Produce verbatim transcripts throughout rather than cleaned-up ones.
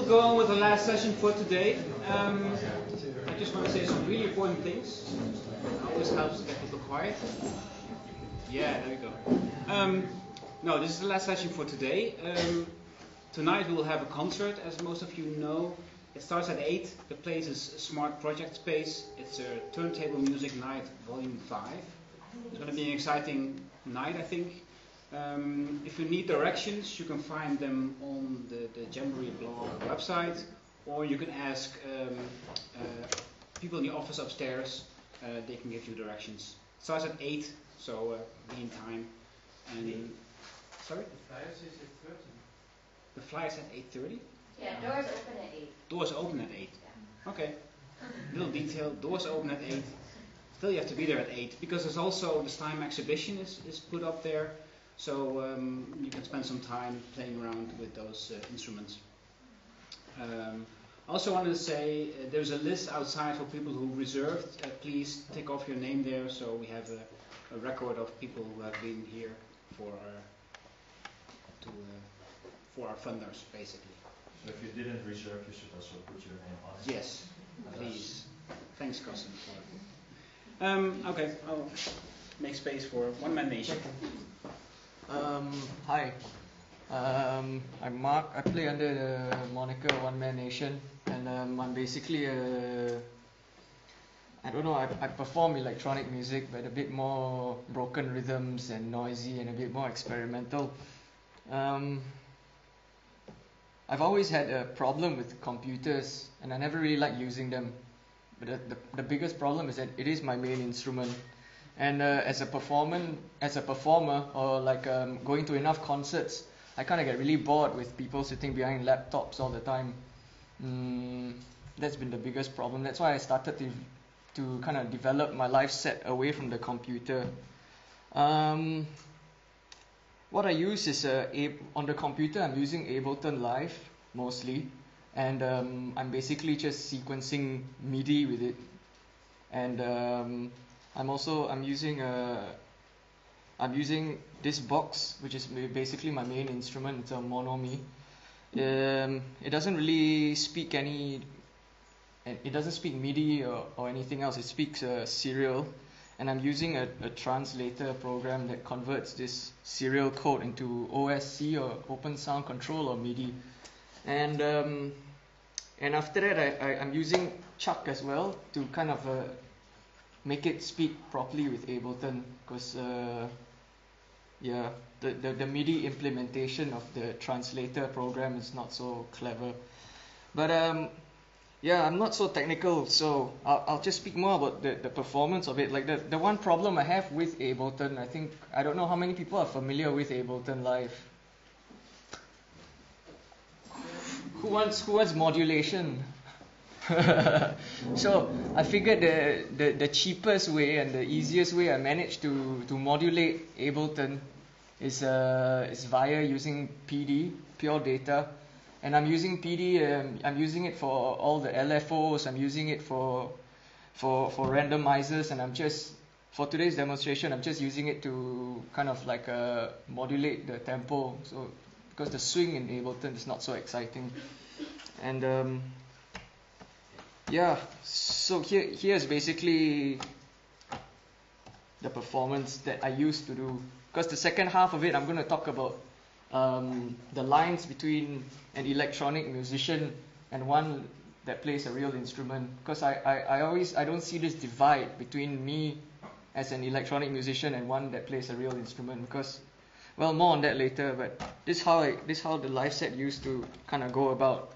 go on with the last session for today. Um, I just want to say some really important things. It always helps to get people quiet. Yeah, there we go. Um, no, this is the last session for today. Um, tonight we will have a concert, as most of you know. It starts at eight. The place is Smart Project Space. It's a Turntable Music Night, Volume five. It's going to be an exciting night, I think. Um, if you need directions, you can find them on the, the Jamboree blog website, or you can ask um, uh, people in the office upstairs. Uh, they can give you directions. It starts at eight, so uh, be in time. And sorry? The flyer says eight thirty. The flyer's at eight thirty? Yeah, doors open at eight. Doors open at eight. Yeah. Okay. Little detail, doors open at eight. Still you have to be there at eight, because there's also the Steinm exhibition is, is put up there. So um, you can spend some time playing around with those uh, instruments. Um, I also wanted to say uh, there's a list outside for people who reserved. Uh, please tick off your name there, so we have a, a record of people who have been here for our, to, uh, for our funders, basically. So if you didn't reserve, you should also put your name on it. Yes, please. Thanks, Cousin. For um, okay, I'll make space for One Man Nation. Um, hi, um, I'm Mark. I play under the moniker One Man Nation, and um, I'm basically a, I don't know, I, I perform electronic music, but a bit more broken rhythms and noisy and a bit more experimental. Um, I've always had a problem with computers, and I never really liked using them. But the, the, the biggest problem is that it is my main instrument. And uh, as a performer, as a performer, or like um, going to enough concerts, I kind of get really bored with people sitting behind laptops all the time. Mm, that's been the biggest problem. That's why I started to to kind of develop my life set away from the computer. Um, what I use is uh, a- on the computer. I'm using Ableton Live mostly, and um, I'm basically just sequencing MIDI with it, and um, I'm also I'm using a I'm using this box, which is basically my main instrument. It's a Monomi. Um, it doesn't really speak any. It doesn't speak MIDI or, or anything else. It speaks uh, serial, and I'm using a, a translator program that converts this serial code into O S C or Open Sound Control or MIDI, and um, and after that I, I I'm using Chuck as well to kind of uh, make it speak properly with Ableton, because uh, yeah, the, the the MIDI implementation of the translator program is not so clever. But um, yeah, I'm not so technical, so I'll, I'll just speak more about the, the performance of it. Like the, the one problem I have with Ableton, I think I don't know how many people are familiar with Ableton Live. Who wants who wants modulation? So I figured the, the, the cheapest way and the easiest way I managed to, to modulate Ableton is uh, is via using P D, pure data, and I'm using P D. Um, I'm using it for all the L F Os. I'm using it for for for randomizers, and I'm just for today's demonstration. I'm just using it to kind of like uh, modulate the tempo. So because the swing in Ableton is not so exciting, and um, yeah, so here here's basically the performance that I used to do. Because the second half of it, I'm going to talk about um, the lines between an electronic musician and one that plays a real instrument. Because I, I, I always I don't see this divide between me as an electronic musician and one that plays a real instrument. Because, well, more on that later. But this how I, this how the live set used to kind of go about.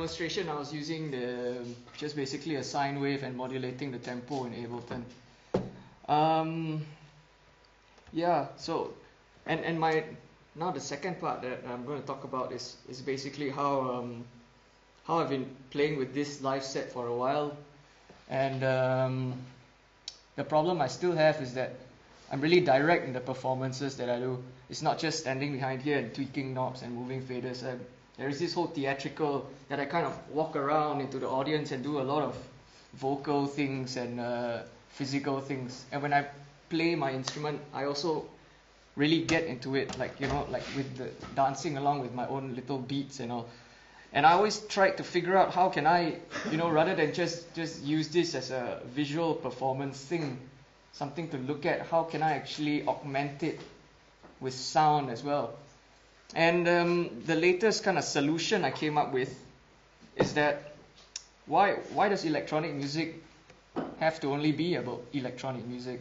demonstration, I was using the just basically a sine wave and modulating the tempo in Ableton. Um, yeah, so and and my now the second part that I'm going to talk about is is basically how um, how I've been playing with this live set for a while, and um, the problem I still have is that I'm really direct in the performances that I do. It's not just standing behind here and tweaking knobs and moving faders. I, there is this whole theatrical that I kind of walk around into the audience and do a lot of vocal things and uh, physical things. And when I play my instrument, I also really get into it, like, you know, like with the dancing along with my own little beats and all. And I always tried to figure out how can I, you know, rather than just just use this as a visual performance thing, something to look at, how can I actually augment it with sound as well. And um, the latest kind of solution I came up with is that why why does electronic music have to only be about electronic music?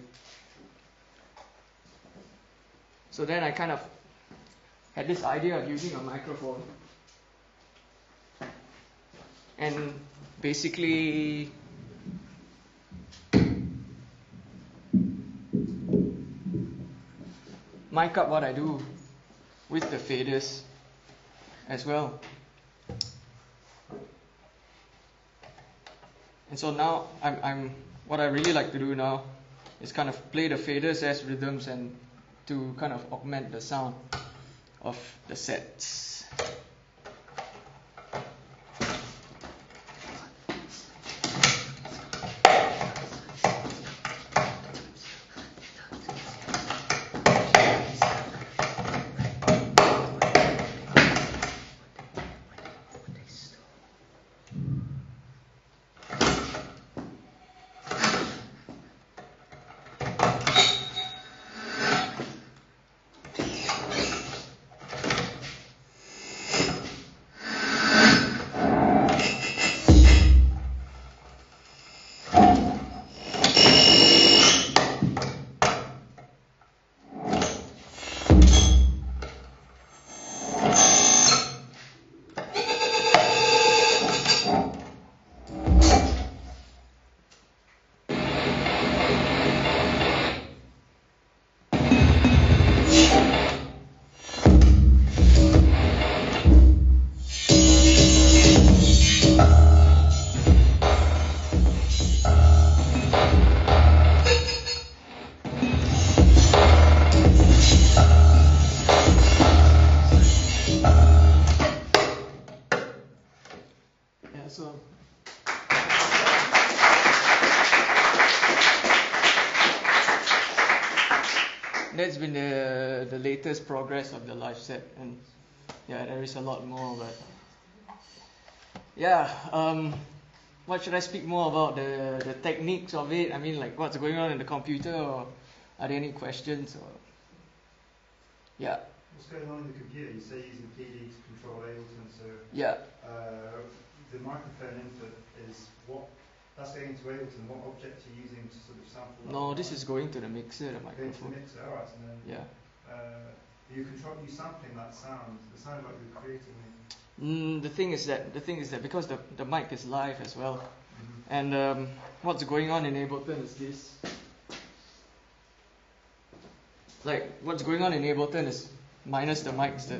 So then I kind of had this idea of using a microphone and basically mic up what I do with the faders as well. And so now I'm, I'm what I really like to do now is kind of play the faders as rhythms and to kind of augment the sound of the sets. That's been the the latest progress of the live set, and yeah, there is a lot more, but yeah, um, what should I speak more about? The the techniques of it? I mean, like what's going on in the computer, or are there any questions? Or yeah. What's going on in the computer? You say using P D to control Ableton, so yeah. Uh, the microphone input is what? That's going into Ableton. What object are you using to sort of sample? No, this is going to the mixer, the Going to the microphone. mixer, alright, and then Yeah. uh, you control, you sampling that sound. It sounds like you're creating it. Mm, the thing is that the thing is that because the the mic is live as well, Mm-hmm. and um, what's going on in Ableton is this. Like what's going on in Ableton is minus the mics that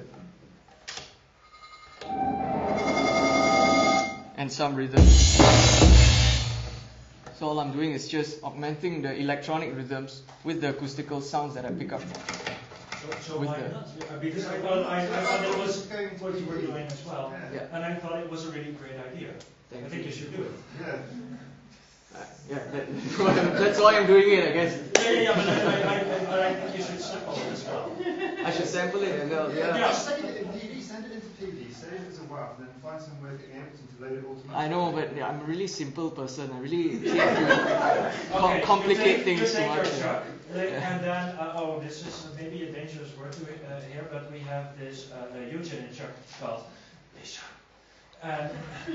and some rhythms. So all I'm doing is just augmenting the electronic rhythms with the acoustical sounds that I pick up. So, so With why the- not? Uh, Because I thought, I, I thought it was Going to what you were the- doing as well, Yeah. Yeah. and I thought it was a really great idea. Thank I think you. you should do it. Yeah. Uh, yeah, that, that's why I'm doing it, I guess. Yeah, yeah, yeah, but I, I, I, but I think you should sample it as well. I should sample it as well. Yeah. Yeah. Save it in P D, send it into P D, save it as a WAV, and then find some way of getting Ableton to load it automatically. I know, but yeah, I'm a really simple person. I really hate to com- Okay, complicate you take, things you too take much. your truck, like, Yeah. and then, uh, oh, this is maybe a dangerous word to, uh, here, but we have this uh, uh, Eugene in truck called Bishop. And,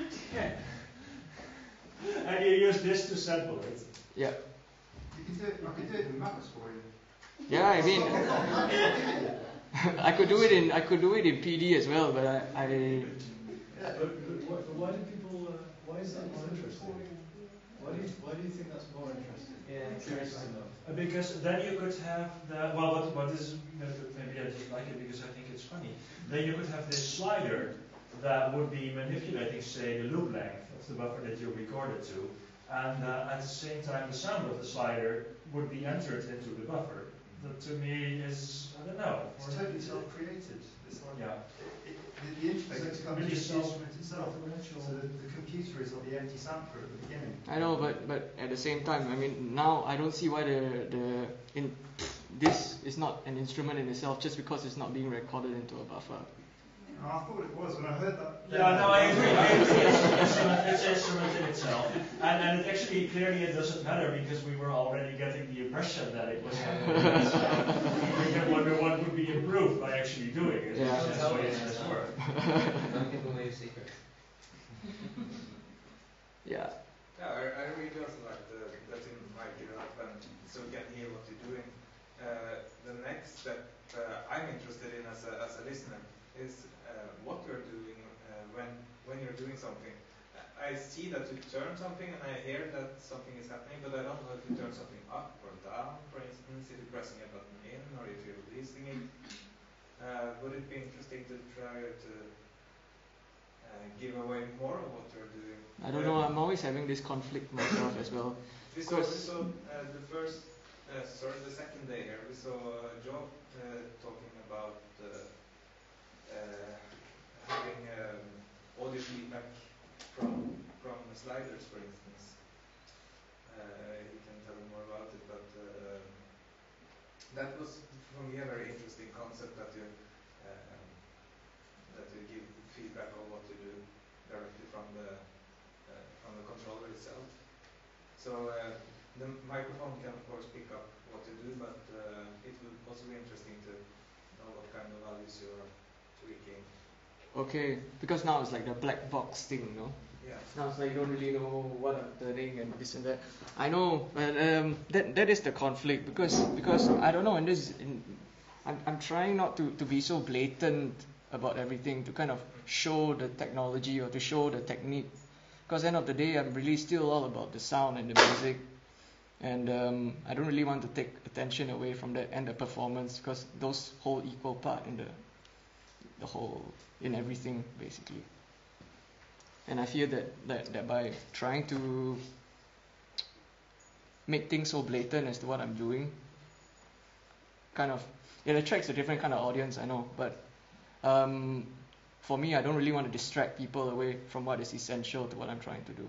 and you use this to sample it. Yeah. You can do it, I can do it in Mavis for you. Yeah, I mean, I could do it in I could do it in P D as well, but I, I Yeah, but, but, why, but why do people? Uh, why is that more interesting? Why do you Why do you think that's more interesting? Yeah, I'm curious to know. Uh, Because then you could have the, well, what, what is, maybe I just like it because I think it's funny. Then you could have this slider that would be manipulating, say, the loop length of the buffer that you recorded to. And uh, at the same time, the sound of the slider would be entered into the buffer. That to me is, I don't know. It's totally self-created. It's like Yeah. It, the, the interface comes Really with the self- instrument itself. So the, the computer is like the empty sampler at the beginning. I know, but but at the same time, I mean, now I don't see why the the in this is not an instrument in itself just because it's not being recorded into a buffer. Oh, I thought it was when I heard that. Yeah, no, I agree. I agree. It's an instrument, it's an instrument in itself. And, and it actually, clearly it doesn't matter because we were already getting the impression that it was happening. We can wonder what would be improved by actually doing it. Yeah. That's the way it has worked. Don't give away your secret. Yeah. Yeah, I, I really also like the, that you might give it up and so you can hear what you're doing. Uh, the next step uh, I'm interested in as a, as a listener is uh, what you're doing uh, when when you're doing something. I see that you turn something and I hear that something is happening, but I don't know if you turn something up or down, for instance, if you're pressing a button in or if you're releasing it. Uh, would it be interesting to try to uh, give away more of what you're doing? I don't know. I'm always having this conflict myself as well. We saw, we saw uh, the first, uh, sorry, the second day here, we saw uh, Joe uh, talking about uh, uh, having um, audio feedback from from the sliders, for instance. Uh, you can tell me more about it, but uh, that was for me a very interesting concept that you uh, that you give feedback on what you do directly from the uh, from the controller itself. So uh, the microphone can of course pick up what you do, but uh, it would also be interesting to know what kind of values you're tweaking. Okay, because now it's like the black box thing, no? Yeah. Now it's like you don't really know what I'm turning and this and that. I know, but um, that that is the conflict because because I don't know, and this in, I'm I'm trying not to, to be so blatant about everything, to kind of show the technology or to show the technique. Because end of the day, I'm really still all about the sound and the music, and um, I don't really want to take attention away from that and the performance, because those hold equal part in the the whole in everything basically. And I feel that, that that by trying to make things so blatant as to what I'm doing, kind of it attracts a different kind of audience, I know, but um, for me, I don't really want to distract people away from what is essential to what I'm trying to do.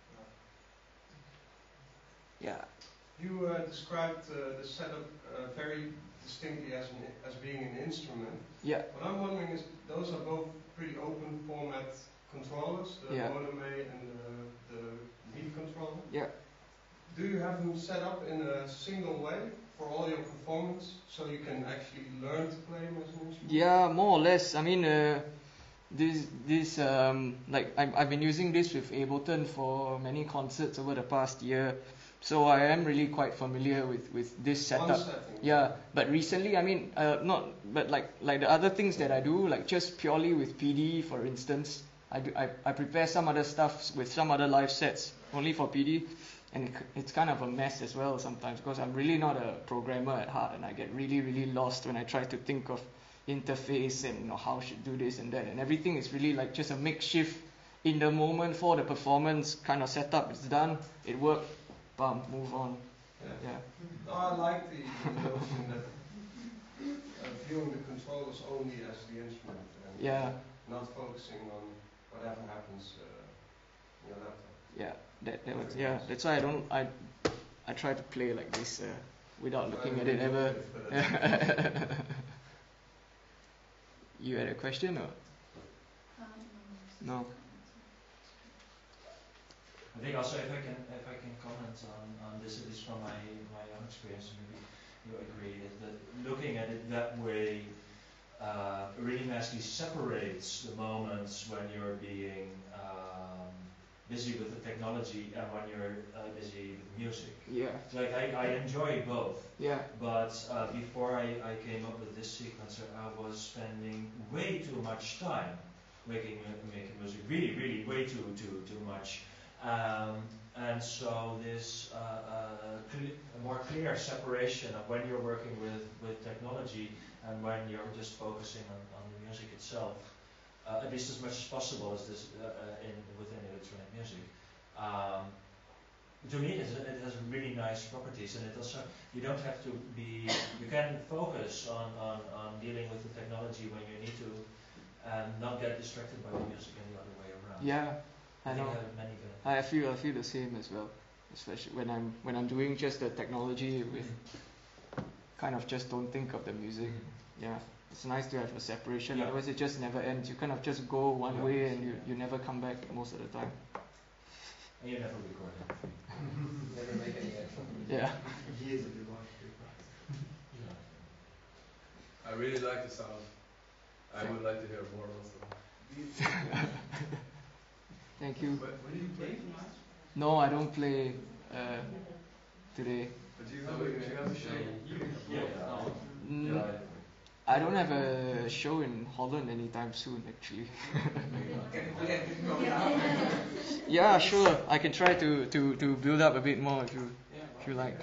Yeah. You uh, described uh, the setup uh, very distinctly as an, as being an instrument. Yeah. What I'm wondering is, those are both pretty open format controllers, the Yeah. Modem A and the, the Beat controller. Yeah. Do you have them set up in a single way for all your performance, so you can actually learn to play them as an instrument? Yeah, more or less. I mean, uh, this this um, like I've I've been using this with Ableton for many concerts over the past year, so I am really quite familiar with, with this One setup. setting. Yeah, but recently, I mean, uh, not, but like like the other things that I do, like just purely with P D, for instance, I do, I I prepare some other stuff with some other live sets only for P D. And it, it's kind of a mess as well sometimes, because I'm really not a programmer at heart, and I get really, really lost when I try to think of interface and, you know, how I should do this and that, and everything is really like just a makeshift in the moment for the performance kind of setup. It's done, it worked, bam, move on. Yeah. Yeah. No, I like the, the notion that uh, viewing the controllers only as the instrument and Yeah. not focusing on whatever happens uh, in your laptop. Yeah. That, that was, yeah, that's why I don't I I try to play like this uh, without looking at it ever. You had a question or no? I think also if I can if I can comment on, on this, at least from my, my own experience, maybe you agree that, that looking at it that way uh, really nicely separates the moments when you're being um, busy with the technology and when you're uh, busy with music. Yeah. Like I, I enjoy both. Yeah. But uh, before I, I came up with this sequencer, I was spending way too much time making making music really, really way too too too much. Um, and so this uh, uh, cle a more clear separation of when you're working with, with technology and when you're just focusing on, on the music itself, uh, at least as much as possible as this uh, uh, in within electronic music. Um, to me, it has, it has really nice properties, and it also you don't have to be. You can focus on, on, on dealing with the technology when you need to, and not get distracted by the music and the other way around. Yeah, I I think know. it has many benefits. I feel I feel the same as well, especially when I'm when I'm doing just the technology with kind of just don't think of the music. Yeah, it's nice to have a separation. Yeah. Otherwise, it just never ends. You kind of just go one Yeah. way and you, you never come back most of the time. And you never record it. Never make any effort. Yeah. Years of your life to do that. Yeah. I really like the sound. I would like to hear more also. Thank you. But when do you play tonight? No, I don't play uh, today. But you have a, you have a show. Yeah. Mm, Yeah. I don't have a show in Holland anytime soon, actually. Yeah, sure. I can try to, to, to build up a bit more if you if you like.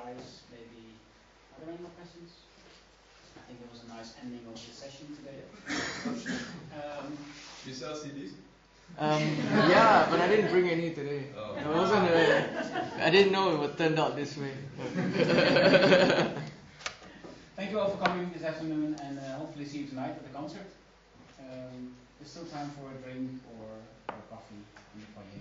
guys, maybe, are there any more questions? I think it was a nice ending of the session today. um, You sell C Ds? Um, yeah, but I didn't bring any today. Oh. It wasn't a, I didn't know it would turn out this way. Thank you all for coming this afternoon, and uh, hopefully see you tonight at the concert. Um, there's still time for a drink or, or coffee in the foyer.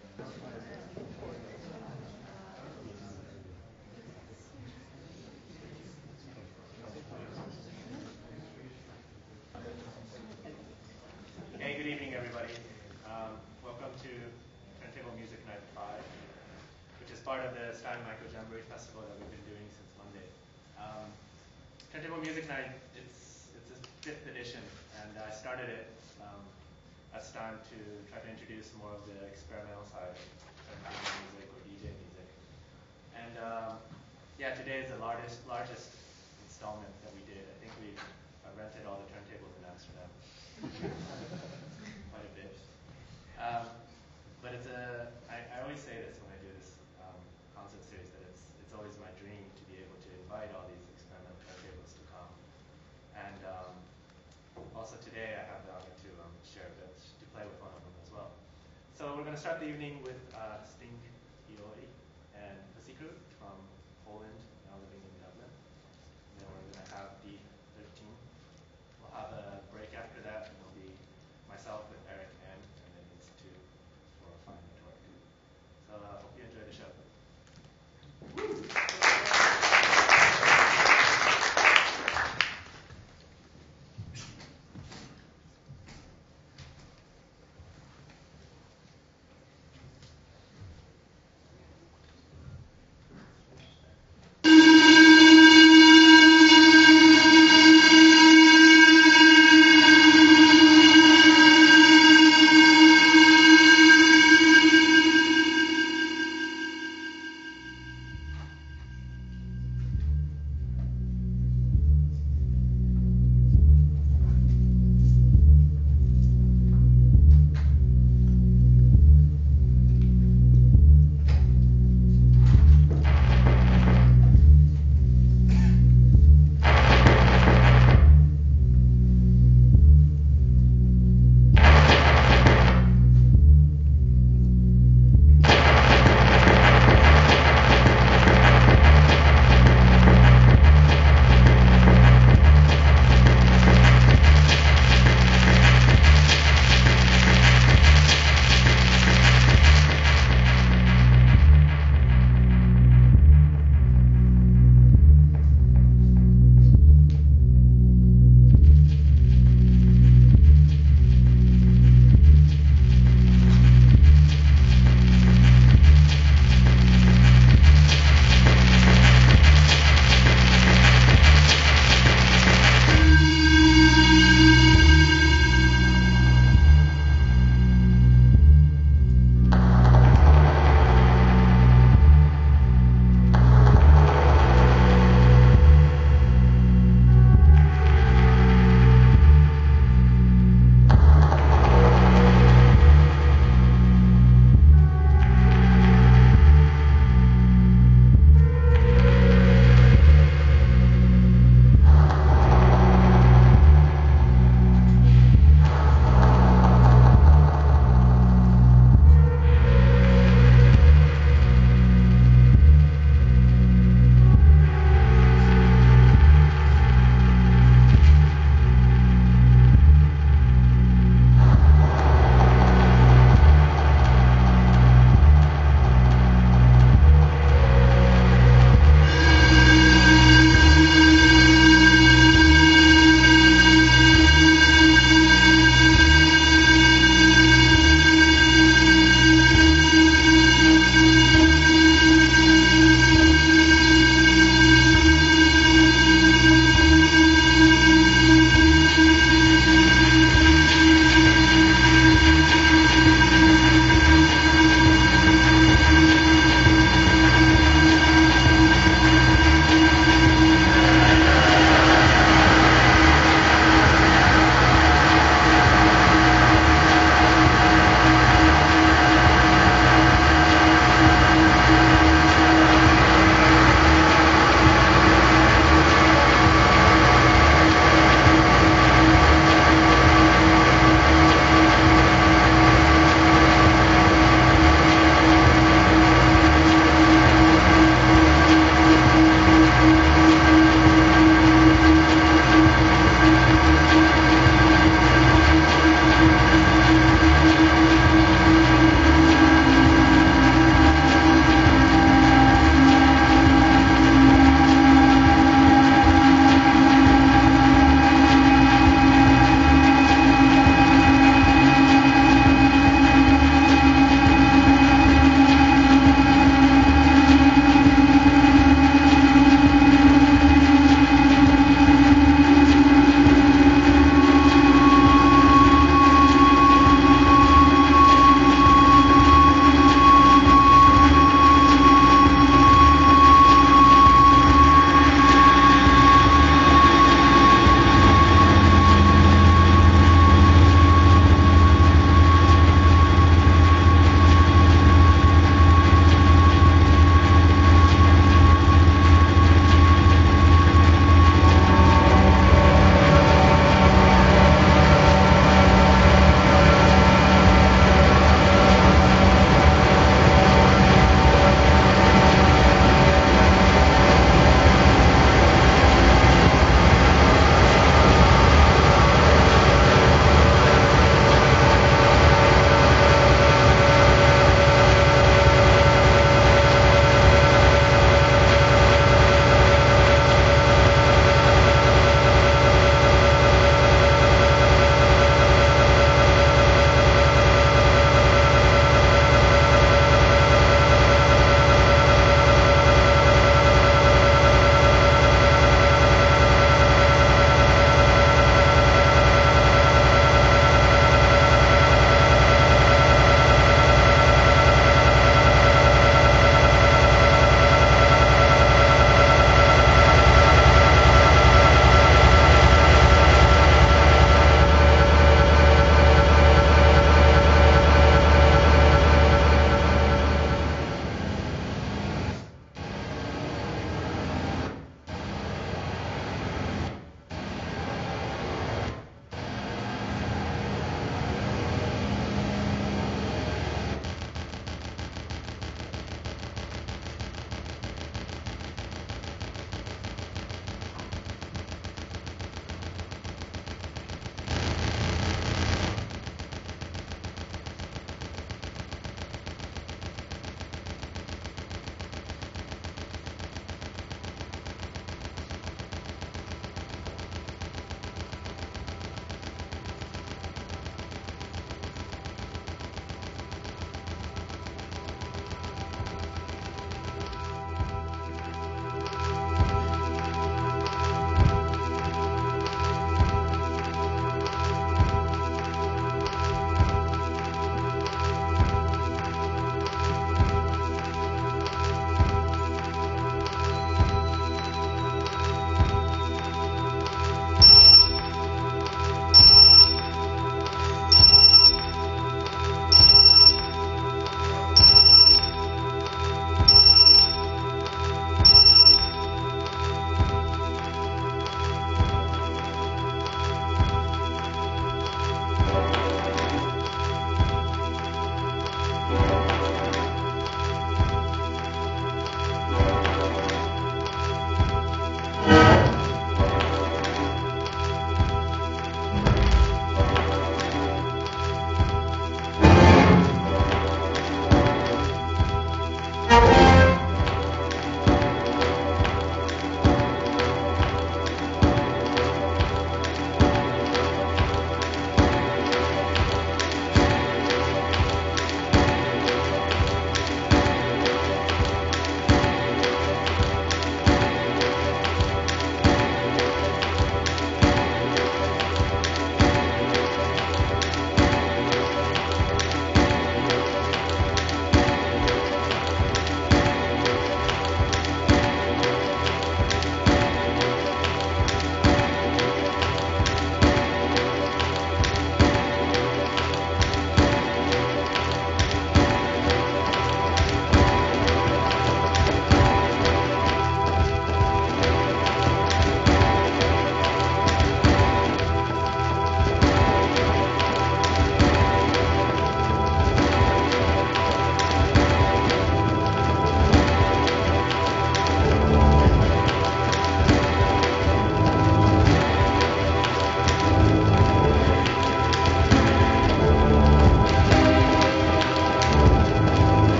Hey, good evening, everybody. Um, welcome to Turntable Music Night five, which is part of the Stein Micro Jamboree Festival that we've been doing since Monday. Um, Turntable Music Night, it's it's a fifth edition, and I started it um, as Stein to try to introduce more of the experimental side of turntable music or D J music. And um, yeah, today is the largest largest installment that we did. I think we uh, rented all the turntables in Amsterdam. Quite a bit. Um, but it's a, I, I always say this when I do this um, concert series, that it's it's always my dream to be able to invite all these experimental turntables to come. And um, also today I have the honor to um, share a bit, to play with one of them as well. So we're going to start the evening with uh, Sting Iori and Pussy Crew from Poland, now living in Dublin. And then we're going to have D thirteen. We'll have a break after that, and it'll be myself with